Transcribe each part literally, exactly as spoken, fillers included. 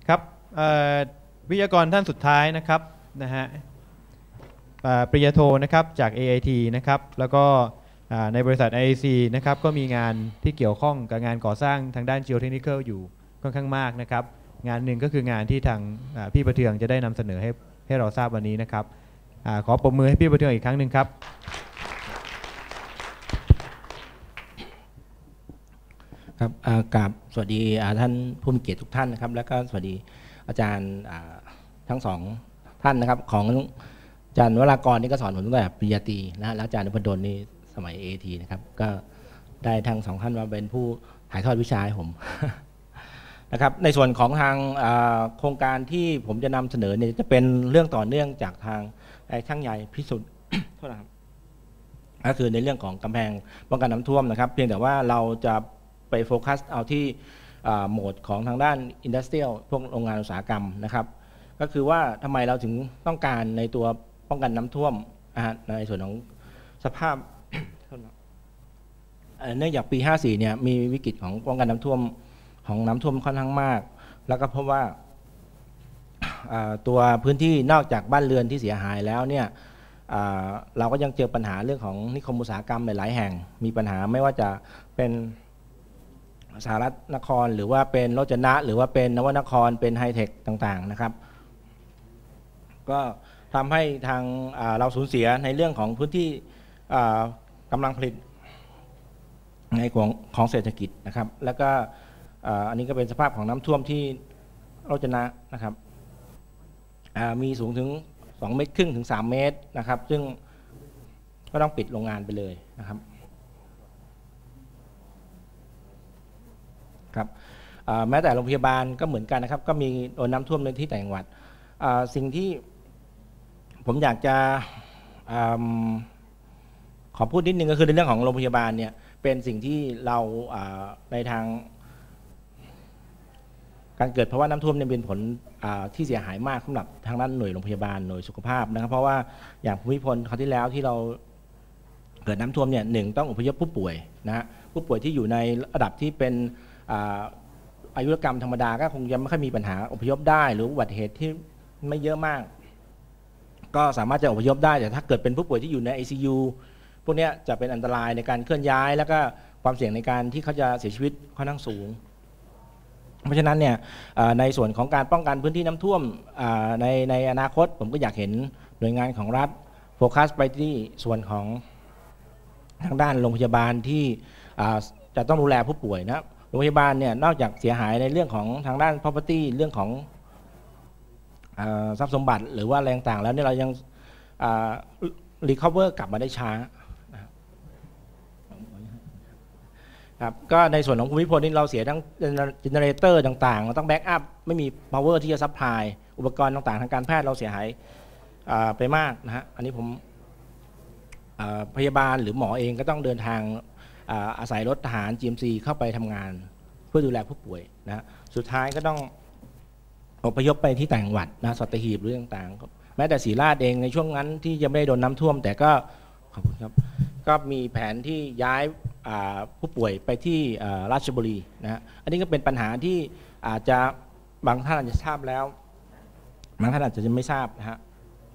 ครับวิทยากรท่านสุดท้ายนะครับนะฮะปริญญาโทนะครับจาก เอ ไอ ที นะครับแล้วก็ในบริษัท ไอ ไอ ซี นะครับก็มีงานที่เกี่ยวข้องกับงานก่อสร้างทางด้าน Geotechnical อยู่ค่อนข้างมากนะครับงานหนึ่งก็คืองานที่ทางพี่ประเทืองจะได้นำเสนอให้ให้เราทราบวันนี้นะครับขอปรบมือให้พี่ประเทืองอีกครั้งหนึ่งครับครับกราบสวัสดีท่านผู้มีเกียรติทุกท่านนะครับแล้วก็สวัสดีอาจารย์ทั้งสองท่านนะครับของอาจารย์วรากรนี่ก็สอนผมตั้งแต่ปริญญาตรีนะแล้วอาจารย์นพดลนี่สมัย เอ ที นะครับก็ได้ทั้งสองท่านมาเป็นผู้ถ่ายทอดวิชาให้ผมนะครับในส่วนของทางโครงการที่ผมจะนำเสนอเนี่ยจะเป็นเรื่องต่อเนื่องจากทางช่างใหญ่พิสุทธิ์โทษนะครับก็คือในเรื่องของกำแพงป้องกันน้ำท่วมนะครับเพียงแต่ว่าเราจะไปโฟกัสเอาที่โหมดของทางด้านอินดัสเทรียลพวกโรงงานอุตสาหกรรมนะครับก็คือว่าทำไมเราถึงต้องการในตัวป้องกันน้ำท่วมในส่วนของสภาพเนื่องจากปีห้าสี่เนี่ยมีวิกฤตของป้องกันน้ำท่วมของน้ำท่วมค่อนข้างมากแล้วก็เพราะว่าตัวพื้นที่นอกจากบ้านเรือนที่เสียหายแล้วเนี่ยเราก็ยังเจอปัญหาเรื่องของนิคมอุตสาหกรรมหลายแห่งมีปัญหาไม่ว่าจะเป็นสหรัฐนครหรือว่าเป็นโรจนะหรือว่าเป็นนวนครเป็นไฮเทคต่างๆนะครับก็ทำให้ทางเราสูญเสียในเรื่องของพื้นที่กำลังผลิตในของของเศรษฐกิจนะครับแล้วก็อันนี้ก็เป็นสภาพของน้ำท่วมที่โรจนะนะครับมีสูงถึงสองเมตรครึ่งถึงสามเมตรนะครับซึ่งก็ต้องปิดโรงงานไปเลยนะครับครับแม้แต่โรงพยาบาลก็เหมือนกันนะครับก็มีโดนน้ำท่วมในที่ต่างจังหวัดสิ่งที่ผมอยากจะขอพูดนิดนึงก็คือในเรื่องของโรงพยาบาลเนี่ยเป็นสิ่งที่เราในทางการเกิดภาวะน้ำท่วมเนี่ยเป็นผลที่เสียหายมากสำหรับทางด้านหน่วยโรงพยาบาลหน่วยสุขภาพนะครับเพราะว่าอย่างภูมิพลคราวที่แล้วที่เราเกิดน้ำท่วมเนี่ยหนึ่งต้องอพยพผู้ป่วยนะฮะผู้ป่วยที่อยู่ในระดับที่เป็นอายุรกรรมธรรมดาก็คงยังไม่ค่อยมีปัญหาอพยพได้หรืออุบัติเหตุที่ไม่เยอะมากก็สามารถจะอพยพได้แต่ถ้าเกิดเป็นผู้ป่วยที่อยู่ใน ไอ ซี ยู พวกนี้จะเป็นอันตรายในการเคลื่อนย้ายแล้วก็ความเสี่ยงในการที่เขาจะเสียชีวิตค่อนข้างสูงเพราะฉะนั้นเนี่ยในส่วนของการป้องกันพื้นที่น้ำท่วมในในอนาคตผมก็อยากเห็นหน่วยงานของรัฐโฟกัสไปที่ส่วนของทางด้านโรงพยาบาลที่จะต้องดูแลผู้ป่วยนะโรงพยาบาลเนี่ยนอกจากเสียหายในเรื่องของทางด้าน property เรื่องของทรัพย์สมบัติหรือว่าแรงต่างแล้วเนี่ยเรายัง recover กลับมาได้ช้าครับก็ในส่วนของภูมิพลนี่เราเสียทั้งเจเนเรเตอร์ต่างๆเราต้องแบ็กอัพไม่มี power ที่จะซัพพลายอุปกรณ์ต่างๆทางการแพทย์เราเสียหายไปมากนะฮะอันนี้ผมพยาบาลหรือหมอเองก็ต้องเดินทางอาศัยรถทหาร จี เอ็ม ซี เข้าไปทำงานเพื่อดูแลผู้ป่วยนะสุดท้ายก็ต้องอพยพไปที่ต่างจังหวัดนะสัตหีบหรือต่างๆแม้แต่ศรีราชเองในช่วงนั้นที่ยังไม่ได้โดนน้ำท่วมแต่ก็ขอบคุณครับก็มีแผนที่ย้ายผู้ป่วยไปที่ราชบุรีนะอันนี้ก็เป็นปัญหาที่อาจจะบางท่านอาจจะทราบแล้วบางท่านอาจจะยังไม่ทราบนะฮะ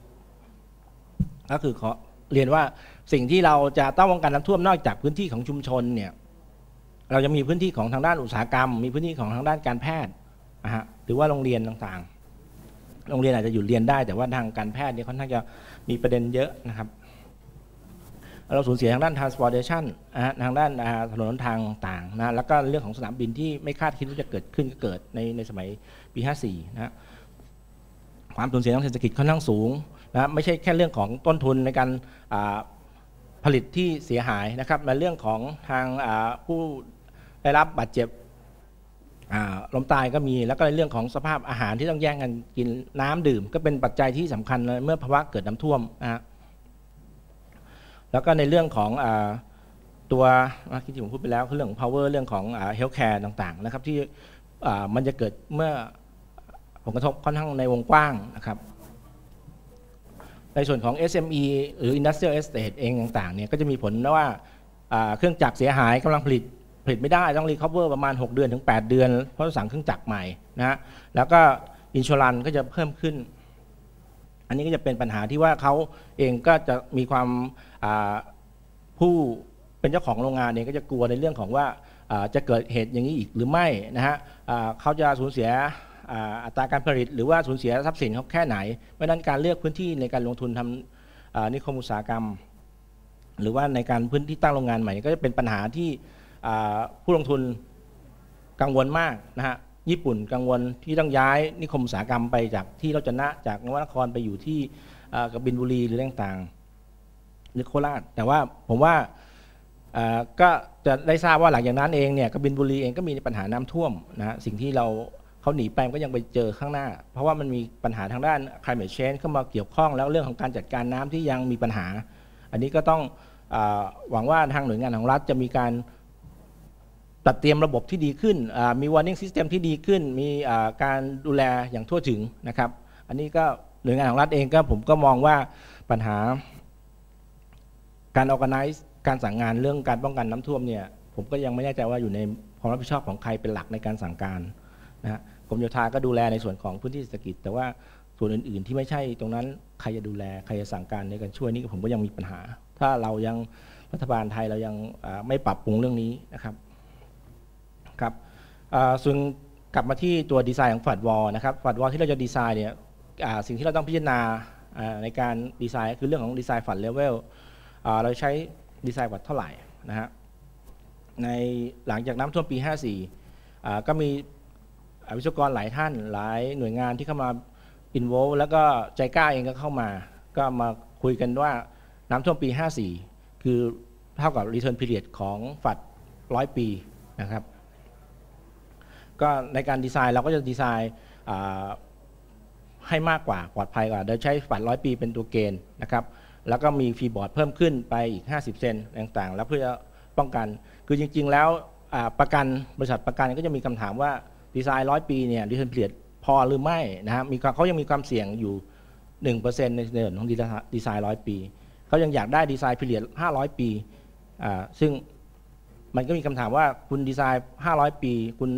ก็คือขอเรียนว่าสิ่งที่เราจะต้องป้องกันน้ำท่วมนอกจากพื้นที่ของชุมชนเนี่ยเราจะมีพื้นที่ของทางด้านอุตสาหกรรมมีพื้นที่ของทางด้านการแพทย์นะฮะหรือว่าโรงเรียนต่างๆโรงเรียนอาจจะหยุดเรียนได้แต่ว่าทางการแพทย์เนี่ยค่อนข้างจะมีประเด็นเยอะนะครับเราสูญเสียทางด้าน transportation ทางด้านถนนทางต่างนะแล้วก็เรื่องของสนามบินที่ไม่คาดคิดว่าจะเกิดขึ้นก็เกิดในในสมัยปีห้าสี่นะความสูญเสียทางเศรษฐกิจค่อนข้างสูงนะไม่ใช่แค่เรื่องของต้นทุนในการผลิตที่เสียหายนะครับในเรื่องของทางผู้ได้รับบาดเจ็บล้มตายก็มีแล้วก็ในเรื่องของสภาพอาหารที่ต้องแย่งกันกินน้ำดื่มก็เป็นปัจจัยที่สำคัญเมื่อภาวะเกิดน้ำท่วมนะฮะแล้วก็ในเรื่องของตัวที่ผมพูดไปแล้วคือเรื่องของ power เรื่องของ healthcare ต่างๆนะครับที่มันจะเกิดเมื่อผลกระทบค่อนข้างในวงกว้างนะครับในส่วนของ เอส เอ็ม อี หรือ Industrial Estate เองต่างๆเนี่ยก็จะมีผลว่าเครื่องจักรเสียหายกำลังผลิตผลิตไม่ได้ต้องรีคอเวอร์ประมาณหกเดือนถึงแปดเดือนเพราะสั่งเครื่องจักรใหม่นะฮะแล้วก็อินชัวรันก็จะเพิ่มขึ้นอันนี้ก็จะเป็นปัญหาที่ว่าเขาเองก็จะมีความผู้เป็นเจ้าของโรงงานเองก็จะกลัวในเรื่องของว่าจะเกิดเหตุอย่างนี้อีกหรือไม่นะฮะเขาจะสูญเสียอัตราการผลิตหรือว่าสูญเสียทรัพย์สินเขาแค่ไหนเพราะฉะนั้นการเลือกพื้นที่ในการลงทุนทำนิคมอุตสาหกรรมหรือว่าในการพื้นที่ตั้งโรงงานใหม่ก็จะเป็นปัญหาที่ผู้ลงทุนกังวลมากนะฮะญี่ปุ่นกังวลที่ต้องย้ายนิคมอุตสาหกรรมไปจากที่เราจะนะจากนวนครไปอยู่ที่กบินบุรีหรือต่างๆหรือโคราชแต่ว่าผมว่าก็จะได้ทราบว่าหลังจากนั้นเองเนี่ยกบินบุรีเองก็มีปัญหาน้ำท่วมนะฮะสิ่งที่เราเขาหนีไปก็ยังไปเจอข้างหน้าเพราะว่ามันมีปัญหาทางด้าน climate change เข้ามาเกี่ยวข้องแล้วเรื่องของการจัดการน้ำที่ยังมีปัญหาอันนี้ก็ต้องหวังว่าทางหน่วยงานของรัฐจะมีการจัดเตรียมระบบที่ดีขึ้นมี warning system ที่ดีขึ้นมีการดูแลอย่างทั่วถึงนะครับอันนี้ก็หน่วยงานของรัฐเองก็ผมก็มองว่าปัญหาการ organize การสั่งงานเรื่องการป้องกันน้ำท่วมเนี่ยผมก็ยังไม่แน่ใจว่าอยู่ในความรับผิดชอบของใครเป็นหลักในการสั่งการนะฮะกรมโยธาก็ดูแลในส่วนของพื้นที่เศรษฐกิจแต่ว่าส่วนอื่นๆที่ไม่ใช่ตรงนั้นใครจะดูแลใครจะสั่งการในการช่วยนี่ผมก็ยังมีปัญหาถ้าเรายังรัฐบาลไทยเรายังไม่ปรับปรุงเรื่องนี้นะครับครับส่วนกลับมาที่ตัวดีไซน์ของฝัดวอลนะครับฝัดวอลที่เราจะดีไซน์เนี่ยสิ่งที่เราต้องพิจารณาในการดีไซน์คือเรื่องของดีไซน์ฝัดเลเวลเราใช้ดีไซน์ฝัดเท่าไหร่นะฮะในหลังจากน้ำท่วมปีห้าสี่ก็มีวิศวกรหลายท่านหลายหน่วยงานที่เข้ามาอินโวลแล้วก็ใจกล้าเองก็เข้ามาก็มาคุยกันว่าน้ำท่วมปีห้าสี่คือเท่ากับ return period ของฝัดร้อยปีนะครับก็ในการดีไซน์เราก็จะดีไซน์ให้มากกว่าปลอดภัยกว่าโดยใช้ฝัดร้อยปีเป็นตัวเกณฑ์นะครับแล้วก็มีฟรีบอร์ดเพิ่มขึ้นไปอีกห้าสิบเซนต่างๆแล้วเพื่อป้องกันคือจริงๆแล้วประกันบริษัทประกันก็จะมีคำถามว่าดีไซน์ร้อยปีเนี่ย return period พอหรือไม่นะฮะมีเขายังมีความเสี่ยงอยู่ หนึ่งเปอร์เซ็นต์ ในเรื่องของดีไซน์ร้อยปีเขายังอยากได้ดีไซน์ period ห้าร้อยปีซึ่งมันก็มีคำถามว่าคุณดีไซน์ห้าร้อยปีคุณ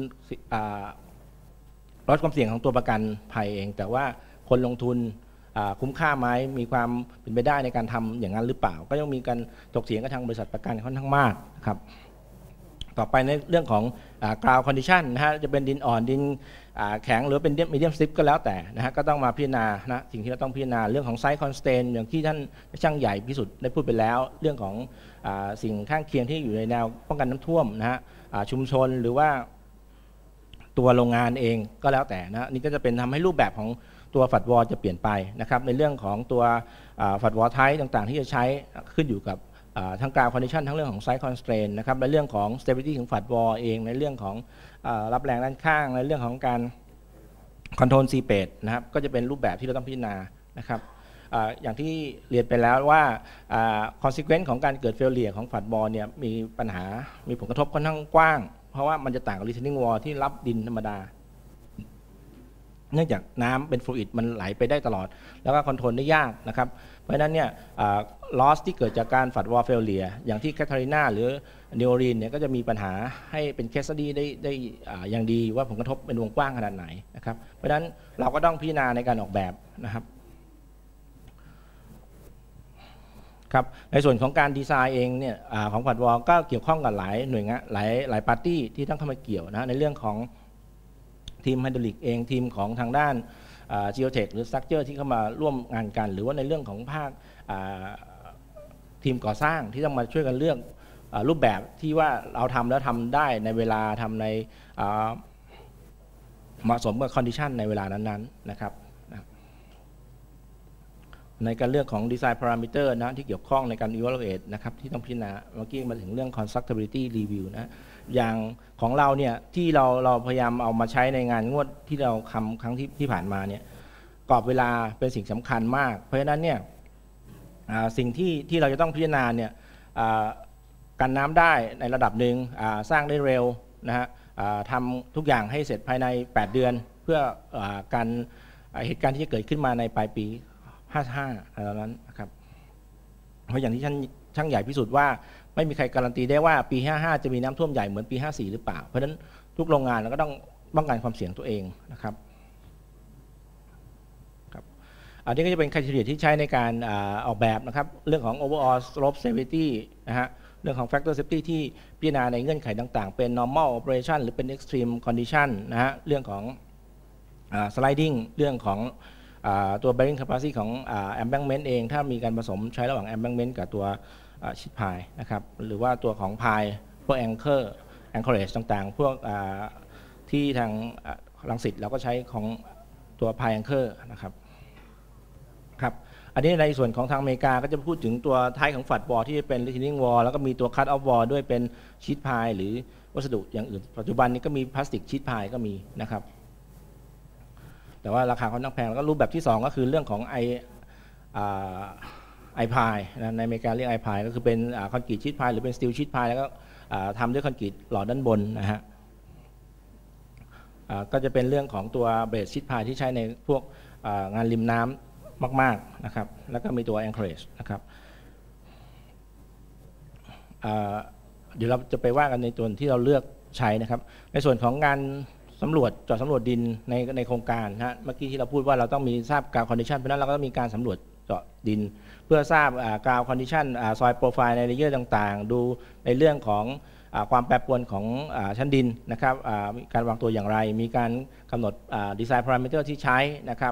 ลดความเสี่ยงของตัวประกันภัยเองแต่ว่าคนลงทุนคุ้มค่าไหมมีความเป็นไปได้ในการทำอย่างนั้นหรือเปล่าก็ยังมีการถกเถียงกับทางบริษัทประกันค่อนข้างมากครับต่อไปในเรื่องของ ground condition นะฮะจะเป็นดินอ่อนดินแข็งหรือเป็น medium slip ก็แล้วแต่นะฮะก็ต้องมาพิจารณานะสิ่งที่เราต้องพิจารณาเรื่องของ site constraint อย่างที่ท่านช่างใหญ่พิสุทธิ์ได้พูดไปแล้วเรื่องของสิ่งข้างเคียงที่อยู่ในแนวป้องกันน้ำท่วมนะฮะชุมชนหรือว่าตัวโรงงานเองก็แล้วแต่นะนี่ก็จะเป็นทำให้รูปแบบของตัวฝัดวอลจะเปลี่ยนไปนะครับในเรื่องของตัวฝัดวอลไทป์ต่างๆที่จะใช้ขึ้นอยู่กับทั้งกราวคอนดิชันทั้งเรื่องของไซส์คอนสเตรนนะครับในเรื่องของ stability ของฝัดวอลเองในเรื่องของรับแรงด้านข้างในเรื่องของการคอนโทรลซีเปดนะครับก็จะเป็นรูปแบบที่เราต้องพิจารณานะครับอย่างที่เรียนไปแล้วว่า consequence ของการเกิด failure ของฝัดวอลเนี่ยมีปัญหามีผลกระทบค่อนข้างกว้างเพราะว่ามันจะต่างกับ retaining wall ที่รับดินธรรมดาเนื่องจากน้ำเป็นฟลูอิดมันไหลไปได้ตลอดแล้วก็คอนโทรลได้ยากนะครับเพราะฉะนั้นเนี่ยลอสที่เกิดจากการฝัดวอลเฟลเลียอย่างที่แคทารีนาหรือนิโอรีนเนี่ยก็จะมีปัญหาให้เป็นเคสสตั๊ดดี้ได้ได้อย่างดีว่าผลกระทบเป็นวงกว้างขนาดไหนนะครับเพราะฉะนั้นเราก็ต้องพิจารณาในการออกแบบนะครับครับในส่วนของการดีไซน์เองเนี่ยของฝัดวอลก็เกี่ยวข้องกับหลายหน่วยงานหลายหลายปาร์ตี้ที่ต้องเข้ามาเกี่ยวนะในเรื่องของทีมไฮดรอลิกเองทีมของทางด้านจีโอเทคหรือสตรัคเจอร์ที่เข้ามาร่วมงานกันหรือว่าในเรื่องของภาคทีมก่อสร้างที่ต้องมาช่วยกันเลือกรูปแบบที่ว่าเราทำแล้วทำได้ในเวลาทำในเหมาะสมกับคอนดิชันในเวลานั้นๆนะครับในการเลือกของดีไซน์พารามิเตอร์นะที่เกี่ยวข้องในการ evaluate นะครับที่ต้องพิจารณาเมื่อกี้มาถึงเรื่อง constructability review นะอย่างของเราเนี่ยที่เราเราพยายามเอามาใช้ในงานงวดที่เราทำครั้งที่ที่ผ่านมาเนี่ยกรอบเวลาเป็นสิ่งสำคัญมากเพราะฉะนั้นเนี่ยสิ่งที่ที่เราจะต้องพิจารณาเนี่ยกันน้ำได้ในระดับหนึ่งสร้างได้เร็วนะฮะทำทุกอย่างให้เสร็จภายในแปดเดือนเพื่อการเหตุการณ์ที่จะเกิดขึ้นมาในปลายปีห้าสิบห้าอะไรนั้นนะครับเพราะอย่างที่ท่านช่างใหญ่พิสูจน์ว่าไม่มีใครการันตีได้ว่าปีห้าห้าจะมีน้ำท่วมใหญ่เหมือนปีห้าสี่หรือเปล่าเพราะฉะนั้นทุกโรงงานเราก็ต้องป้องกันความเสี่ยงตัวเองนะครับครับอันนี้ก็จะเป็น criteria ที่ใช้ในการออกแบบนะครับเรื่องของ overall slope severity นะฮะเรื่องของ factor safety ที่พิจารณาในเงื่อนไขต่างๆเป็น normal operation หรือเป็น extreme condition นะฮะเรื่องของ sliding เรื่องของตัว bearing capacity ของ embankment เองถ้ามีการผสมใช้ระหว่าง embankment กับตัวชิดพายนะครับหรือว่าตัวของพายพวก anchor anchorage ต่างๆพวกที่ทางรังสิตเราก็ใช้ของตัวพาย anchor นะครับครับอันนี้ในส่วนของทางอเมริกาก็จะพูดถึงตัวท้ายของฝัดวอลที่เป็น retaining wall แล้วก็มีตัว cut off wall ด้วยเป็นชีทพายหรือวัสดุอย่างอื่นปัจจุบันนี้ก็มีพลาสติกชีทพายก็มีนะครับแต่ว่าราคาค่อนข้างแพงแล้วก็รูปแบบที่สองก็คือเรื่องของไอไอพายในอเมริกาเรียกไอพายก็คือเป็นคอนกรีตชีทพายหรือเป็นสตีลชีทพายแล้วก็ทำด้วยคอนกรีตหล่อด้านบนนะฮะก็จะเป็นเรื่องของตัวเบสชีทพายที่ใช้ในพวกงานริมน้ำมากๆนะครับแล้วก็มีตัว anchorage นะครับเดี๋ยวเราจะไปว่ากันในตัวที่เราเลือกใช้นะครับในส่วนของงานสำรวจเจาะสำรวจดินในในโครงการนะฮะเมื่อกี้ที่เราพูดว่าเราต้องมีทราบกราวคอนดิชันเพราะนั้นเราก็ต้องมีการสำรวจเจาะดินเพื่อทราบกราวคอนดิชันซอยโปรไฟล์ในเลเยอร์ต่างๆดูในเรื่องของความแปรปรวนของชั้นดินนะครับการวางตัวอย่างไรมีการกำหนดดีไซน์พารามิเตอร์ที่ใช้นะครับ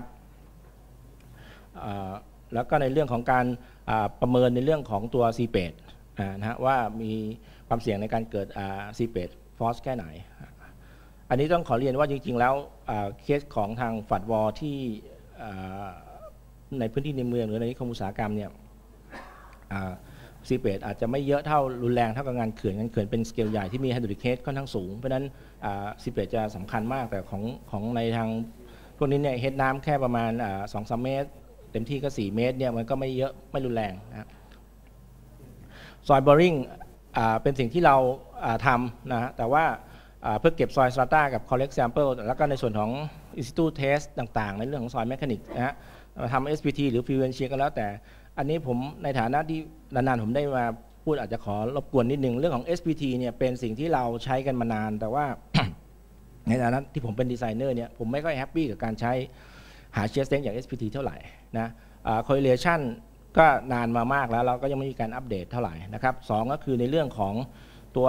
แล้วก็ในเรื่องของการประเมินในเรื่องของตัวซีเปดนะฮะว่ามีความเสี่ยงในการเกิดซีเปดฟอสแค่ไหนอันนี้ต้องขอเรียนว่าจริงๆแล้วเคสของทางฝัดวอลที่ในพื้นที่ในเมืองหรือในนิคมอุตสาหกรรมเนี่ยซีเปดอาจจะไม่เยอะเท่ารุนแรงเท่ากับงานเขื่อนงานเขื่อนเป็นสเกลใหญ่ที่มีไฮดรอลิกเคสค่อนข้างสูงเพราะฉะนั้นซีเปดจะสำคัญมากแต่ของของในทางพวกนี้เนี่ยเฮดน้ำแค่ประมาณสองสามเมตรเต็มที่ก็สี่เมตรเนี่ยมันก็ไม่เยอะไม่รุนแรงนะซอยบอริงเป็นสิ่งที่เราทำนะแต่ว่าเพื่อเก็บซอยสตราต้ากับ collect sample แล้วก็ในส่วนของ institute test ต่างๆในเรื่องของซอยแมคานิกนะฮะทำ เอส พี ที หรือ Fluent Shear ก็แล้วแต่อันนี้ผมในฐานะที่นานๆผมได้มาพูดอาจจะขอรบกวนนิดนึงเรื่องของ เอส พี ที เนี่ยเป็นสิ่งที่เราใช้กันมานานแต่ว่า ในฐานะที่ผมเป็นดีไซเนอร์เนี่ยผมไม่ค่อยแฮปปี้กับการใช้หา shear strength อย่าง เอส พี ที เท่าไหร่นะ correlation ก็นานมามากแล้วเราก็ยังไม่มีการอัปเดตเท่าไหร่นะครับสองก็คือในเรื่องของตัว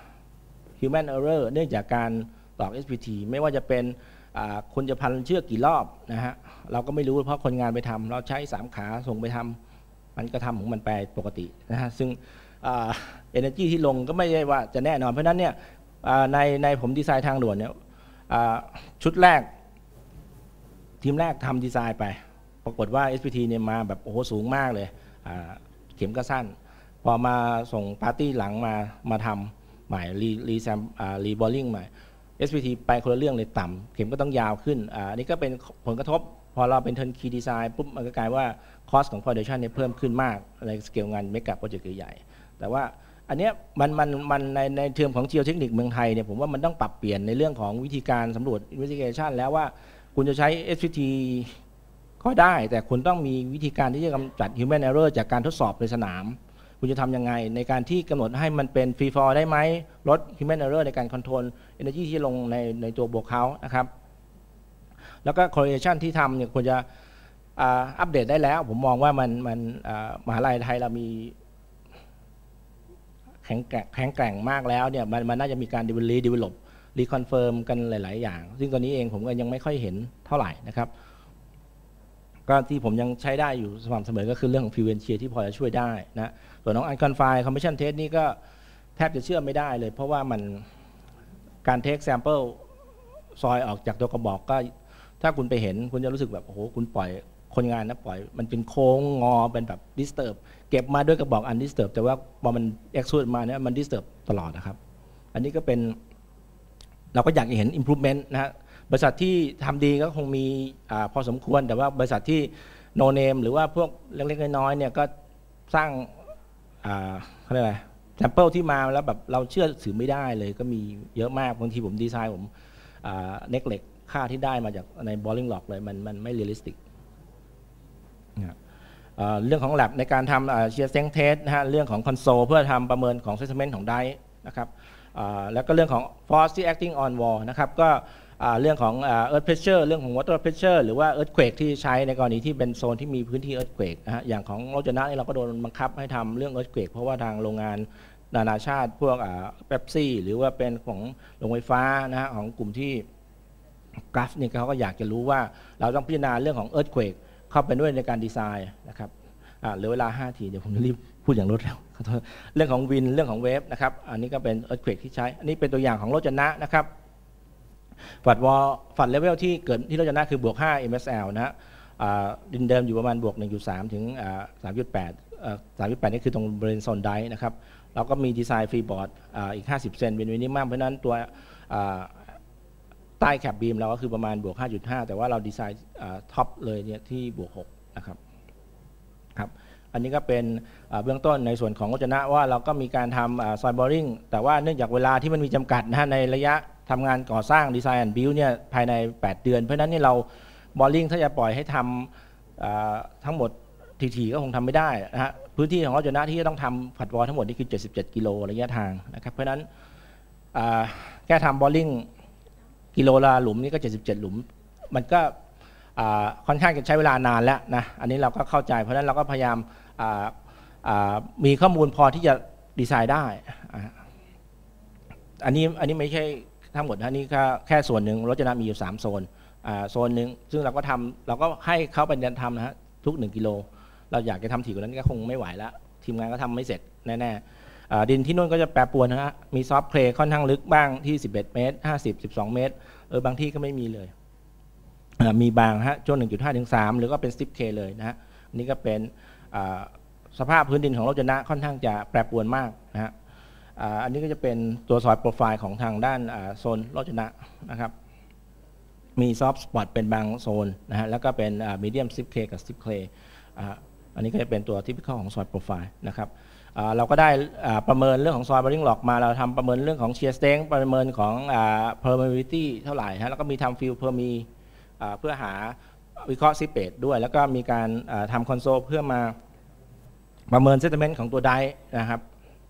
human error เนื่องจากการตอก เอส พี ที ไม่ว่าจะเป็นคุณจะพันเชือกกี่รอบนะฮะเราก็ไม่รู้เพราะคนงานไปทำเราใช้สามขาส่งไปทำมันก็ทำของมันไปปกตินะฮะซึ่ง energy ที่ลงก็ไม่ใช่ว่าจะแน่นอนเพราะนั้นเนี่ยในในผมดีไซน์ทางด่วนเนี่ยชุดแรกทีมแรกทำดีไซน์ไปปรากฏว่า เอส พี ที เนี่ยมาแบบโอ้โหสูงมากเลยเข็มก็สั้นพอมาส่งปาร์ตี้หลังมามาทำใหม่รีรีแซมรีบอลลิ่งใหม่ เอส พี ที ไปคนละเรื่องเลยต่ำเข็มก็ต้องยาวขึ้นอันนี้ก็เป็นผลกระทบพอเราเป็นเทิร์นคีย์ดีไซน์ปุ๊บมันก็กลายว่าคอสของ foundation เนี่ยเพิ่มขึ้นมากในสเกลงานเมกะโปรเจกต์ใหญ่แต่ว่าอันเนี้ยมันมันมันในในเทอมของ geotechnics เมืองไทยเนี่ยผมว่ามันต้องปรับเปลี่ยนในเรื่องของวิธีการสำรวจ investigation แล้วว่าคุณจะใช้ เอส พี ที ก็ได้แต่คุณต้องมีวิธีการที่จะกำจัด human error จากการทดสอบในสนามคุณจะทำยังไงในการที่กำหนดให้มันเป็น free fall ได้ไหมลด human error ในการ control energy ที่ลงในในตัวบวกเขานะครับแล้วก็ correlation ที่ทำเนี่ยควรจะอัปเดตได้แล้วผมมองว่ามันมันมหาลัยไทยเรามีแข็งแกร่งแข็งแกร่งมากแล้วเนี่ยมันมันน่าจะมีการ develop reconfirm กันหลายๆอย่างซึ่งตอนนี้เองผมก็ยังไม่ค่อยเห็นเท่าไหร่นะครับก็ที่ผมยังใช้ได้อยู่สม่ำเสมอก็คือเรื่องของ Fluent Shear ที่พอจะช่วยได้นะส่วนของ Unconfined Compression Test นี่ก็แทบจะเชื่อไม่ได้เลยเพราะว่ามันการ take sample ซอยออกจากตัวกระบอกก็ถ้าคุณไปเห็นคุณจะรู้สึกแบบโอ้โหคุณปล่อยคนงานนะปล่อยมันเป็นโค้งงอเป็นแบบ disturb เก็บมาด้วยกระบอก undisturb แต่ว่าพอมัน extrude มาเนี่ยมัน disturb ตลอดนะครับอันนี้ก็เป็นเราก็อยากจะเห็น improvement นะฮะบริษัทที่ทำดีก็คงมีอพอสมควรแต่ว่าบริษัทที่ no name หรือว่าพวกเล็กๆน้อยๆเนี่ยก็สร้างเขาเรียกอะไร sample ที่มาแล้วแบบเราเชื่อถือไม่ได้เลยก็มีเยอะมากบางทีผมดีไซน์ผมเน็กเล็กค่าที่ได้มาจากใน boring log เลยมันมันไม่ realistic นะเรื่องของ lab ในการทำ shear strength test นะฮะเรื่องของ console เพื่อทำประเมินของ assessment ของ die นะครับแล้วก็เรื่องของ force acting on wall นะครับก็เรื่องของ earth pressure เรื่องของ water pressure หรือว่า earthquake ที่ใช้ในกรณีที่เป็นโซนที่มีพื้นที่ earthquake นะฮะอย่างของโรจนะนี่เราก็โดนบังคับให้ทำเรื่อง earthquake เพราะว่าทางโรงงานนานาชาติพวกเป๊ปซี่หรือว่าเป็นของโรงไฟฟ้านะฮะของกลุ่มที่กราฟนี่เขาก็อยากจะรู้ว่าเราต้องพิจารณาเรื่องของ earthquake เข้าไปด้วยในการดีไซน์นะครับเหลือเวลาห้าทีเดี๋ยวผมจะรีบพูดอย่างรวดเร็วเรื่องของวินเรื่องของเวฟนะครับอันนี้ก็เป็น earthquake ที่ใช้อันนี้เป็นตัวอย่างของโรจนะนะครับฝัดวอลฝัดเลเวลที่เกิดที่โรจนะคือบวกห้า เอ็ม เอส แอล นะฮะดินเดิมอยู่ประมาณบวก หนึ่งจุดสาม ถึง สามจุดแปด สามจุดแปด นี่คือตรงบริเวณโซนไดนะครับเราก็มีดีไซน์ฟรีบอร์ดอีกห้าสิบเซนเป็นมินิมัมเพราะนั้นตัวใต้แคปบีมเราก็คือประมาณบวก ห้าจุดห้า แต่ว่าเราดีไซน์ท็อปเลยเนี่ยที่บวกหกนะครับครับอันนี้ก็เป็นเบื้องต้นในส่วนของโรจนะว่าเราก็มีการทำซอยบอริงแต่ว่าเนื่องจากเวลาที่มันมีจำกัดนะฮะในระยะทำงานก่อสร้างดีไซน์แอนด์บิลเนี่ยภายในแปดเดือนเพราะฉะนั้นนี่เราบอริงถ้าจะปล่อยให้ทำทั้งหมดทีๆก็คงทำไม่ได้นะฮะพื้นที่ของโรจนะที่จะต้องทำผัดวอลทั้งหมดนี่คือเจ็ดสิบเจ็ดกิโลระยะทางนะครับเพราะฉะนั้นแค่ทำบอริงกิโลละหลุมนี่ก็เจ็ดสิบเจ็ดหลุมมันก็ค่อนข้างจะใช้เวลานานแล้วนะอันนี้เราก็เข้าใจเพราะฉะนั้นเราก็พยายามมีข้อมูลพอที่จะดีไซน์ได้อันนี้อันนี้ไม่ใช่ทั้งหมดอันนี้แค่แค่ส่วนหนึ่งโรจนะมีอยู่สามโซนโซนหนึ่งซึ่งเราก็ทำเราก็ให้เขาไปเดินทำนะฮะทุกหนึ่งกิโลเราอยากจะทำถี่กว่านั้นก็คงไม่ไหวแล้วทีมงานก็ทำไม่เสร็จแน่ๆดินที่นู่นก็จะแปรปรวนนะฮะมีซอฟต์เคลย์ค่อนข้างลึกบ้างที่สิบเอ็ดเมตรห้าสิบ สิบสองเมตรเออบางที่ก็ไม่มีเลยมีบางฮะช่วง หนึ่งจุดห้า ถึง สามหรือก็เป็นสติปเคเลยนะฮะนี่ก็เป็นสภาพพื้นดินของโรจนะค่อนข้างจะแปรปรวนมากนะฮะอันนี้ก็จะเป็นตัวซอยโปรไฟล์ของทางด้านโซนโรจนะนะครับมีซอฟต์สปอตเป็นบางโซนนะฮะแล้วก็เป็นมีเดียมสติปเคกับสติปเคอันนี้ก็จะเป็นตัวที่พิเศษของซอยโปรไฟล์นะครับเราก็ได้ประเมินเรื่องของซอยบอริงล็อกมาเราทำประเมินเรื่องของเชียร์สเต็งประเมินของเพอร์เมบิลิตี้เท่าไหร่ฮะแล้วก็มีทำฟิลเพอร์มีเพื่อหาวิเคราะห์ซิเปตด้วยแล้วก็มีการทำคอนโซลเพื่อมาประเมินเซตเมนต์ของตัวไดนะครับ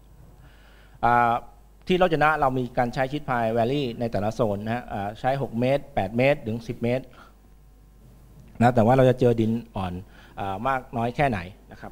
ที่โรจนะเรามีการใช้ชีทพายแวลลี่ในแต่ละโซนนะฮะใช้หกเมตรแปดเมตรถึงสิบเมตรนะแต่ว่าเราจะเจอดินอ่อนมากน้อยแค่ไหนนะครับ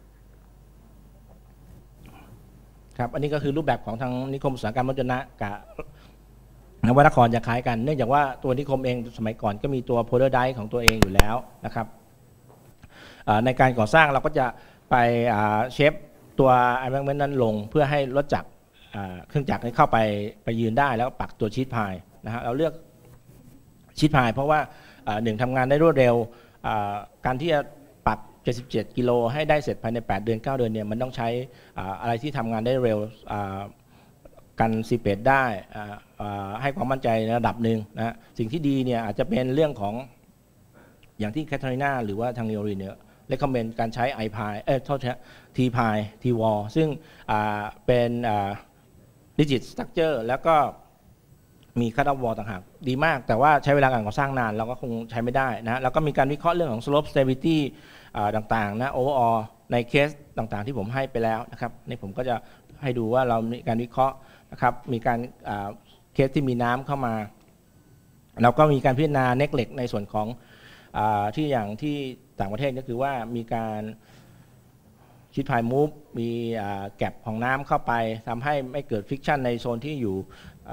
ครับอันนี้ก็คือรูปแบบของทางนิคมอุตสาหกรรมโรจนะกับนวนครจะคล้ายกันเนื่องจากว่าตัวนิคมเองสมัยก่อนก็มีตัวโพลาร์ไดของตัวเองอยู่แล้วนะครับในการก่อสร้างเราก็จะไปเชฟตัวไอแบงค์นั้นลงเพื่อให้รถจักรเครื่องจักรเข้าไปไปยืนได้แล้วปักตัวชีทพายนะฮะเราเลือกชีทพายเพราะว่าหนึ่งทำงานได้รวดเร็วการที่จะปักเจ็ดสิบเจ็ดกิโลให้ได้เสร็จภายในแปดเดือนเก้าเดือนเนี่ยมันต้องใช้อะไรที่ทำงานได้เร็วกันซีเปดได้ให้ความมั่นใจในระดับหนึ่งนะสิ่งที่ดีเนี่ยอาจจะเป็นเรื่องของอย่างที่แคทเธอรีนาหรือว่าทางนิโอรีเนี่ยเลคคอมเมนต์การใช้ ไอ พาย เอ้ยโทษนะ ที พาย ที วอล ซึ่งเป็นดิจิตสตรัคเจอร์แล้วก็มีคัตอัพวอลต่างหากดีมากแต่ว่าใช้เวลาการก่อสร้างนานเราก็คงใช้ไม่ได้นะแล้วก็มีการวิเคราะห์เรื่องของ slope stability ต่างๆนะ overall ในเคสต่างๆที่ผมให้ไปแล้วนะครับนี่ผมก็จะให้ดูว่าเรามีการวิเคราะห์นะครับมีการเคสที่มีน้ำเข้ามาเราก็มีการพิจารณาเน็กเหล็กในส่วนของที่อย่างที่ต่างประเทศก็คือว่ามีการชีทพายมูฟมีแก็บของน้ำเข้าไปทำให้ไม่เกิดฟิกชันในโซนที่อยู่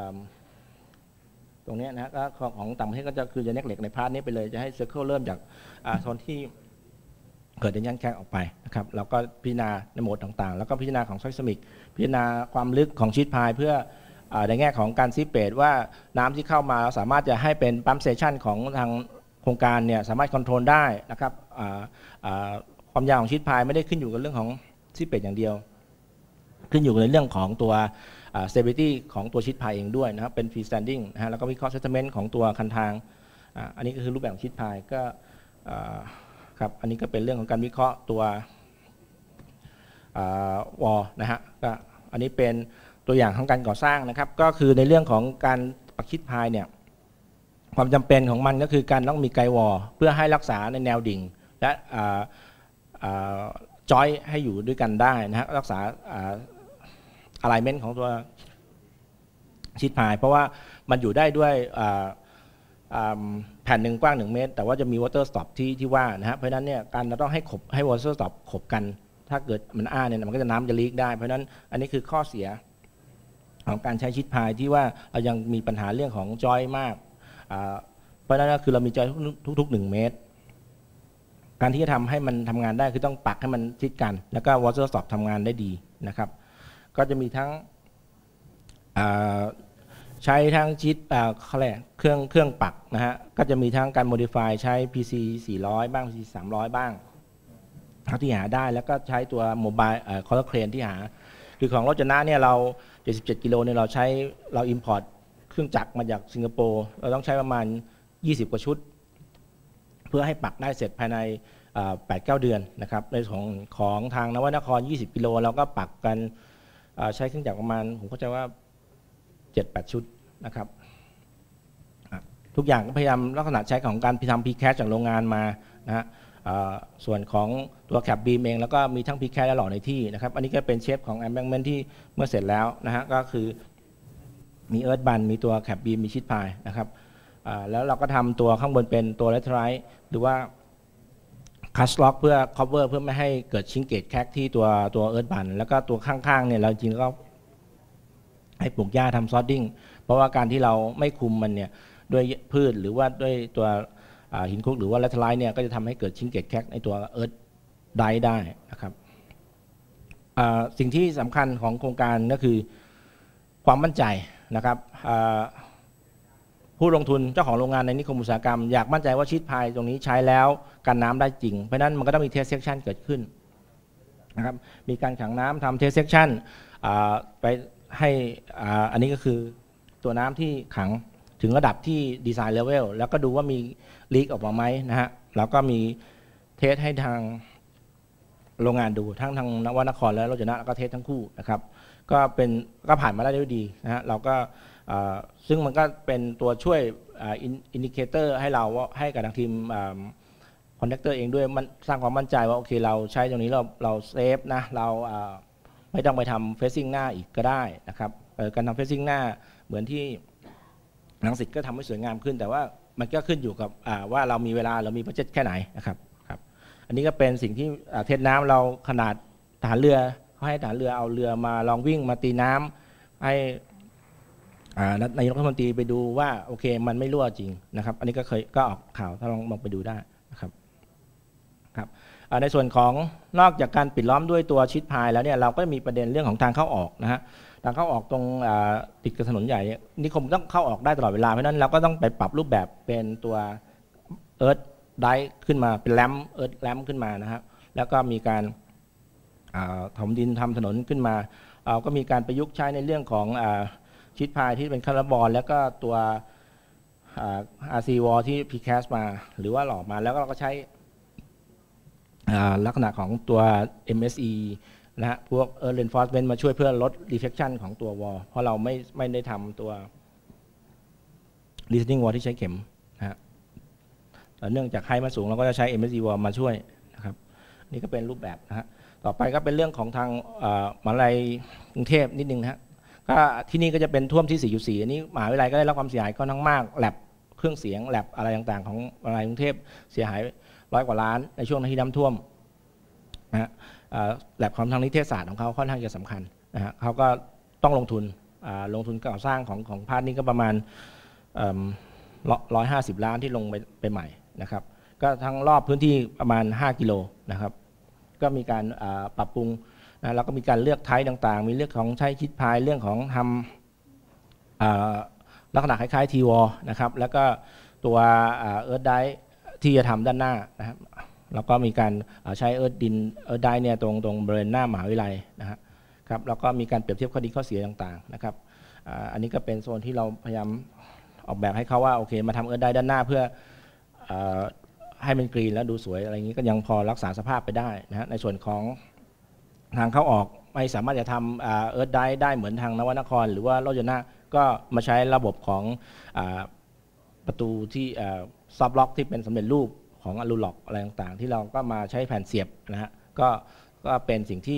ตรงนี้นะก็ของต่างประเทศก็จะคือจะเน็กเหล็กในพาร์ทนี้ไปเลยจะให้เซอร์เคิลเริ่มจากโซนที่เกิดในย่านแคกออกไปนะครับแล้วก็พิจารณาในโหมดต่างๆแล้วก็พิจารณาของไซสมิกพิจารณาความลึกของชีทพายเพื่อในแง่ของการซีเปดว่าน้ำที่เข้ามาสามารถจะให้เป็นปั๊มสเตชันของทางโครงการเนี่ยสามารถคอนโทรลได้นะครับความยาวของชีทพายไม่ได้ขึ้นอยู่กับเรื่องของซีเปดอย่างเดียวขึ้นอยู่ในเรื่องของตัว stability ของตัวชีทพายเองด้วยนะครับเป็น free standing นะฮะแล้วก็วิเคราะห์ settlement ของตัวคันทางอันนี้ก็คือรูปแบบชีทพายก็ครับอันนี้ก็เป็นเรื่องของการวิเคราะห์ตัววอลนะฮะก็อันนี้เป็นตัวอย่างของการก่อสร้างนะครับก็คือในเรื่องของการปักชีทพายเนี่ยความจำเป็นของมันก็คือการต้องมีไกด์วอลเพื่อให้รักษาในแนวดิ่งและจอยให้อยู่ด้วยกันได้นะฮะรักษาอะไลเมนต์ของตัวชีทพายเพราะว่ามันอยู่ได้ด้วยแผ่นหนึ่งกว้างหนึ่งเมตรแต่ว่าจะมีวอเตอร์สต็อปที่ที่ว่านะฮะเพราะฉะนั้นเนี่ยการเราต้องให้ขบให้วอเตอร์สต็อปขบกันถ้าเกิดมันอ้าเนี่ยมันก็จะน้ำจะลีกได้เพราะฉะนั้นอันนี้คือข้อเสียของการใช้ชีทพายที่ว่าเรายังมีปัญหาเรื่องของจอยมากเพราะฉะนั้นก็คือเรามีจอยทุกๆหนึ่งเมตรการที่จะทำให้มันทำงานได้คือต้องปักให้มันชิดกันแล้วก็วอเตอร์สต็อปทำงานได้ดีนะครับก็จะมีทั้งใช้ทั้งชิดเขาเรียกเครื่องเครื่องปักนะฮะก็จะมีทั้งการ modify ใช้ พี ซี สี่ร้อยบ้าง พี ซี สามร้อยบ้างที่หาได้แล้วก็ใช้ตัวโมบายคอร์เครนที่หาคือของรถจนะเนี่ยเราเจ็ดสิบเจ็ดกิโลเนี่ยเราใช้เรา import เครื่องจักรมาจากสิงคโปร์เราต้องใช้ประมาณยี่สิบกว่าชุดเพื่อให้ปักได้เสร็จภายใน แปดถึงเก้า เดือนนะครับในของของทางนวนครยี่สิบกิโลเราก็ปักกันใช้เครื่องจักรประมาณผมเข้าใจว่า เจ็ดแปด ชุดนะครับทุกอย่างก็พยายามลักษณะใช้ของการพิทำ พี แคส จากโรงงานมานะฮะส่วนของตัวแคปบีมเองแล้วก็มีทั้ง พี แคส และหล่อในที่นะครับอันนี้ก็เป็นเชฟของ Embankment ที่เมื่อเสร็จแล้วนะฮะก็คือมีเอิร์ธบันมีตัวแคปบีมมีชิดพายนะครับแล้วเราก็ทำตัวข้างบนเป็นตัวเลทไรท์หรือว่าคัสล็อกเพื่อ cover เพื่อไม่ให้เกิดชิงเกตแคกที่ตัวตัวเอิร์ธบันแล้วก็ตัวข้างๆเนี่ยเราจริงๆก็ให้ปลูกหญ้าทำซอดดิ้งเพราะว่าการที่เราไม่คุมมันเนี่ยด้วยพืชหรือว่าด้วยตัวหินคุกหรือว่าเลทไรท์เนี่ยก็จะทำให้เกิดชิงเกตแคกในตัวเอิร์ธไดได้นะครับสิ่งที่สำคัญของโครงการก็คือความมั่นใจนะครับผู้ลงทุนเจ้าของโรงงานในนิคมอุตสาหกรรมอยากมั่นใจว่าชีทพายตรงนี้ใช้แล้วกันน้ำได้จริงเพราะนั้นมันก็ต้องมีเทสเซกชันเกิดขึ้นนะครับมีการขังน้ำทำเทสเซกชันไปให้อันนี้ก็คือตัวน้ำที่ขังถึงระดับที่ดีไซน์เลเวลแล้วก็ดูว่ามีลีกออกมาไหมนะฮะแล้วก็มีเทสให้ทางโรงงานดูทั้งทางนวนครและโรจนะแล้วก็เทสทั้งคู่นะครับก็เป็นก็ผ่านมาได้ด้วยดีนะฮะเราก็ซึ่งมันก็เป็นตัวช่วยอินดิเคเตอร์ให้เราให้กับทางทีมคอนแทคเตอร์เองด้วยมันสร้างความมั่นใจว่าโอเคเราใช้ตรงนี้เราเราเซฟนะเราไม่ต้องไปทำเฟซซิ่งหน้าอีกก็ได้นะครับการทำเฟซซิ่งหน้าเหมือนที่หนังสิทธิ์ก็ทำให้สวยงามขึ้นแต่ว่ามันก็ขึ้นอยู่กับว่าเรามีเวลาเรามีบัดเจ็ตแค่ไหนนะครับครับอันนี้ก็เป็นสิ่งที่เทสน้ำเราขนาดทหารเรือเขาให้ทหารเรือเอาเรือมาลองวิ่งมาตีน้ำให้นายกรัฐมนตรีไปดูว่าโอเคมันไม่รั่วจริงนะครับอันนี้ก็เคยก็ออกข่าวถ้าลองมองไปดูได้นะครับครับในส่วนของนอกจากการปิดล้อมด้วยตัวชิดพายแล้วเนี่ยเราก็มีประเด็นเรื่องของทางเข้าออกนะฮะทางเข้าออกตรงติดกับถนนใหญ่นิคมต้องเข้าออกได้ตลอดเวลาเพราะนั้นเราก็ต้องไปปรับรูปแบบเป็นตัวเอิร์ธไดขึ้นมาเป็นแรมเอิร์ธแรมขึ้นมานะครับแล้วก็มีการถมดินทำถนนขึ้นมาเราก็มีการประยุกต์ใช้ในเรื่องของชิดพายที่เป็นคาร์บอนแล้วก็ตัว อาร์ ซี วอล ที่ พี แคส มาหรือว่าหล่อมาแล้วก็เราก็ใช้ลักษณะของตัว เอ็ม เอส อี นะฮะพวก Earth Reinforcement มาช่วยเพื่อลด reflection ของตัววอลเพราะเราไม่ไม่ได้ทำตัว listening wall ที่ใช้เข็มนะฮะเนื่องจากไฮมันสูงเราก็จะใช้ เอ็ม เอส อี wall มาช่วยนะครับนี่ก็เป็นรูปแบบนะฮะต่อไปก็เป็นเรื่องของทางมหาวิทยาลัยกรุงเทพนิดนึงฮะก็ที่นี่ก็จะเป็นท่วมที่ สี่จุดสี่ อันนี้มหาวิทยาลัยก็ได้รับความเสียหายค่อนข้างมากแลบเครื่องเสียงแลบอะไรต่างๆของมหาวิทยาลัยกรุงเทพเสียหายร้อยกว่าล้านในช่วงที่น้ำท่วมนะฮะแลบของทางนิเทศศาสตร์ของเขาค่อนข้างจะสำคัญนะฮะเขาก็ต้องลงทุนลงทุนก่อสร้างของของภาคนี้ก็ประมาณร้อยห้าสิบล้านที่ลงไปไปใหม่นะครับก็ทั้งรอบพื้นที่ประมาณห้ากิโลนะครับก็มีการปรับปรุงนะแล้วก็มีการเลือกไทป์ต่างๆมีเรื่องของใช้ชิดพายเรื่องของทำลักษณะคล้ายๆทีวอลนะครับแล้วก็ตัวเอิร์ธไดที่จะทำด้านหน้านะครับแล้วก็มีการใช้เอิร์ธดินเอิร์ธไดเนี่ยตรงตรงบริเวณหน้ามหาวิทยาลัยนะครับครับแล้วก็มีการเปรียบเทียบข้อดีข้อเสียต่างๆนะครับอันนี้ก็เป็นโซนที่เราพยายามออกแบบให้เขาว่าโอเคมาทำเอิร์ธไดด้านหน้าเพื่อให้มันกรีนแล้วดูสวยอะไรอย่างนี้ก็ยังพอรักษาสภาพไปได้นะฮะในส่วนของทางเข้าออกไม่สามารถจะทำเอิร์ธไดได้เหมือนทางนวนครหรือว่าโรจนะก็มาใช้ระบบของประตูที่ซับล็อกที่เป็นสำเร็จรูปของอะลูล็อกอะไรต่างๆที่เราก็มาใช้แผ่นเสียบนะฮะก็ก็เป็นสิ่งที่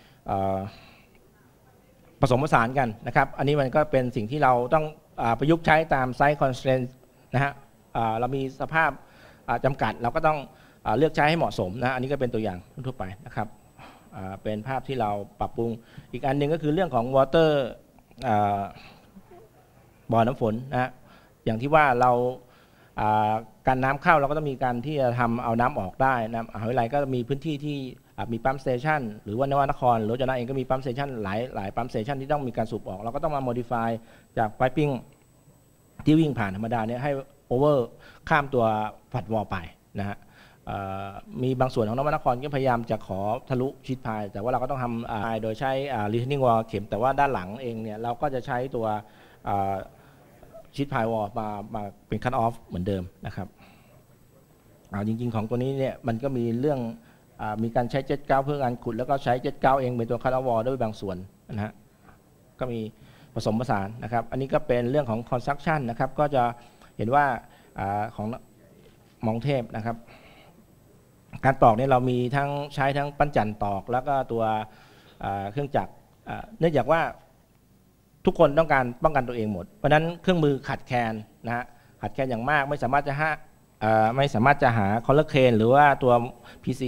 ผสมผสานกันนะครับอันนี้มันก็เป็นสิ่งที่เราต้องประยุกต์ใช้ตามไซส์คอนสเตรนต์นะฮะเรามีสภาพจำกัดเราก็ต้องเลือกใช้ให้เหมาะสมนะอันนี้ก็เป็นตัวอย่างทั่วไปนะครับเป็นภาพที่เราปรับปรุงอีกอันหนึ่งก็คือเรื่องของ water บ่อน้ำฝนนะฮะอย่างที่ว่าเราการน้ำเข้าเราก็ต้องมีการที่จะทำเอาน้ำออกได้นะมหาวิทยาลัยก็มีพื้นที่ที่มีปั๊มสเตชันหรือว่านวนครหรือโรจนะเองก็มีปั๊มสเตชันหลายหลายปั๊มสเตชันที่ต้องมีการสูบออกเราก็ต้องมา modify จากไพปิ้งที่วิ่งผ่านธรรมดาเนี่ยให้ over ข้ามตัวฝัดวอลไปนะฮะมีบางส่วนของนวนครก็พยายามจะขอทะลุชีทพายแต่ว่าเราก็ต้องทำโดยใช้ retaining wall เข็มแต่ว่าด้านหลังเองเนี่ยเราก็จะใช้ตัวชีทพายวอลมามาเป็นคัทออฟเหมือนเดิมนะครับจริงๆของตัวนี้เนี่ยมันก็มีเรื่องมีการใช้เจ็ตเก้าเพื่อการขุดแล้วก็ใช้เจ็ตเก้าเองเป็นตัวคัทออฟวอลด้วยบางส่วนนะฮะก็มีผสมผสานนะครับอันนี้ก็เป็นเรื่องของคอนสตรักชั่นนะครับก็จะเห็นว่าของมองเทพนะครับการตอกเนี่ยเรามีทั้งใช้ทั้งปั้นจันตอกแล้วก็ตัวเครื่องจักรเนื่องจากว่าทุกคนต้องการป้องกันตัวเองหมดเพราะฉะนั้นเครื่องมือขาดแคลนนะฮะขาดแคลนอย่างมากไม่สามารถจะหาไม่สามารถจะหาคอลเลอร์เคนหรือว่าตัว พี ซี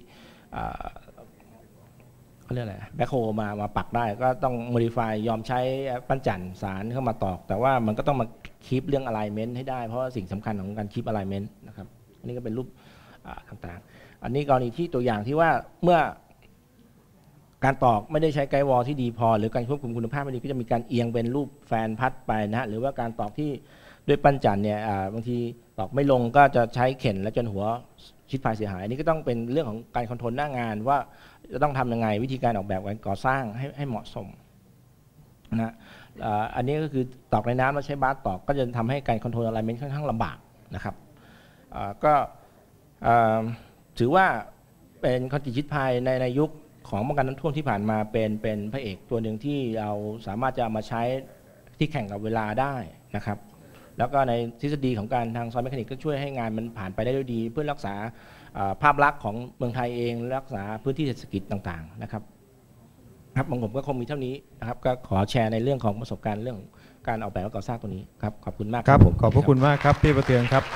เขาเรียกอะไรแบ็คโฮมามาปักได้ก็ต้อง modify ยอมใช้ปั้นจั่นสารเข้ามาตอกแต่ว่ามันก็ต้องมาคีปเรื่อง alignment ให้ได้เพราะสิ่งสำคัญของการคีป alignment นะครับอันนี้ก็เป็นรูปต่างๆอันนี้กรณีที่ตัวอย่างที่ว่าเมื่อการตอกไม่ได้ใช้ไกด์วอลที่ดีพอหรือการควบคุมคุณภาพไม่ดีก็จะมีการเอียงเป็นรูปแฟนพัดไปนะฮะหรือว่าการตอกที่ด้วยปั้นจั่นเนี่ยบางทีตอกไม่ลงก็จะใช้เข็นและจนหัวชิดพายเสียหายอันนี้ก็ต้องเป็นเรื่องของการคอนโทรลหน้างานว่าจะต้องทำยังไงวิธีการออกแบบการก่อสร้างให้ให้เหมาะสมนะอันนี้ก็คือตอกในน้ำแล้วใช้บาสตอกก็จะทำให้การคอนโทรลอะไรมันค่อนข้างลำบากนะครับก็ถือว่าเป็นคอนกรีตชิดพายในในยุคของป้องกันน้ำท่วมที่ผ่านมาเป็นเป็นพระเอกตัวหนึ่งที่เราสามารถจะมาใช้ที่แข่งกับเวลาได้นะครับแล้วก็ในทฤษฎีของการทางซอยแมคานิกก็ช่วยให้งานมันผ่านไปได้ด้วยดีเพื่อรักษาภาพลักษณ์ของเมืองไทยเองรักษาพื้นที่เศรษฐกิจต่างๆนะครับครับผมก็คงมีเท่านี้นะครับก็ขอแชร์ในเรื่องของประสบการณ์เรื่องการออกแบบและก่อสร้างตัวนี้ครับขอบคุณมากครับขอบพระคุณมากครับพี่ประเทืองครับ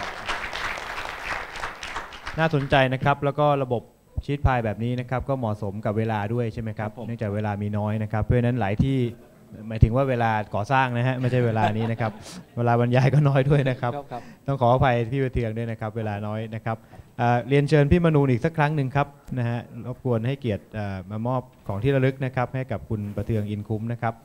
น่าสนใจนะครับแล้วก็ระบบชีทพายแบบนี้นะครับก็เหมาะสมกับเวลาด้วยใช่ไหมครับเนื่องจากเวลามีน้อยนะครับเพราะฉะนั้นหลายที่หมายถึงว่าเวลาก่อสร้างนะฮะไม่ใช่เวลานี้นะครับเวลาบรรยายก็น้อยด้วยนะครับต้องขออภัยพี่ประเทืองด้วยนะครับเวลาน้อยนะครับเรียนเชิญพี่มนูนอีกสักครั้งหนึ่งครับนะฮะรบกวนให้เกียรติมามอบของที่ระลึกนะครับให้กับคุณประเทืองอินคุ้มนะครับ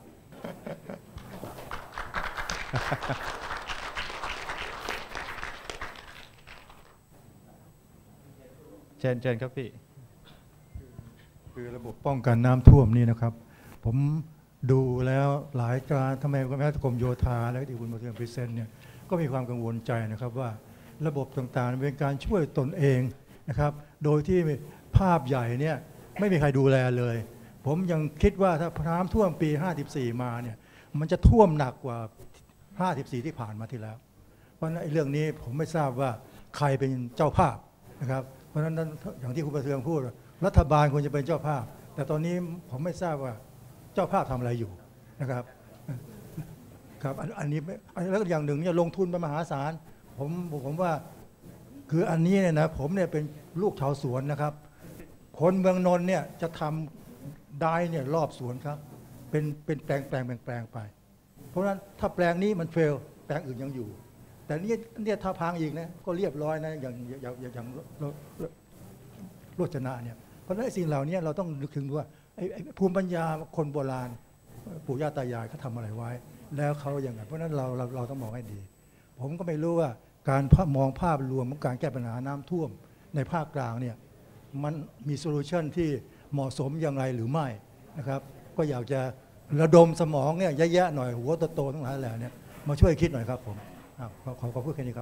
เชิญเชิญครับพี่คือระบบป้องกันน้ำท่วมนี่นะครับผมดูแล้วหลายการทำไมแม้กรมโยธาและที่คุณประเทืองพรีเซนต์เนี่ยก็มีความกังวลใจนะครับว่าระบบต่างๆเป็นการช่วยตนเองนะครับโดยที่ภาพใหญ่เนี่ยไม่มีใครดูแลเลยผมยังคิดว่าถ้าน้ำท่วมปีห้าสิบสี่มาเนี่ยมันจะท่วมหนักกว่าห้าสิบสี่ที่ผ่านมาที่แล้วเพราะฉะนั้นเรื่องนี้ผมไม่ทราบว่าใครเป็นเจ้าภาพนะครับเพราะฉะนั้นอย่างที่คุณประเทืองพูดรัฐบาลควรจะเป็นเจ้าภาพแต่ตอนนี้ผมไม่ทราบว่าเจ้าภาพทำอะไรอยู่นะครับครับอันนี้แล้วอย่างหนึ่งเนี่ยลงทุนไปมหาศาลผมผมว่าคืออันนี้เนี่ยนะผมเนี่ยเป็นลูกชาวสวนนะครับคนเมืองนนท์เนี่ยจะทำได้เนี่ยรอบสวนครับเป็นเป็นแปลงแปลงแปลงแปลงไปเพราะฉะนั้นถ้าแปลงนี้มันเฟลแปลงอื่นยังอยู่แต่นี่เนี่ยถ้าพังอีกนะก็เรียบร้อยนะอย่างอย่างอย่างโรจนะเนี่ยเพราะฉะนั้นสิ่งเหล่านี้เราต้องนึกถึงว่าภูมิปัญญาคนโบราณปู่ย่าตายายเขาทำอะไรไว้แล้วเขาอย่างไรเพราะฉะนั้นเราเราเราต้องมองให้ดีผมก็ไม่รู้ว่าการมองภาพรวมของการแก้ปัญหาน้ำท่วมในภาคกลางเนี่ยมันมีโซลูชันที่เหมาะสมอย่างไรหรือไม่นะครับก็อยากจะระดมสมองเนี่ยแย่ๆหน่อยหัวโตๆทั้งหลายแหล่เนี่ยมาช่วยคิดหน่อยครับผมขอขอขอพูดแค่นี้ครับ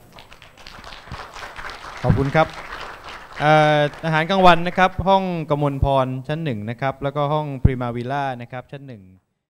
ขอบคุณครับอาหารกลางวันนะครับห้องกมลพรชั้นหนึ่งนะครับแล้วก็ห้องพรีมาวิลล่านะครับชั้นหนึ่ง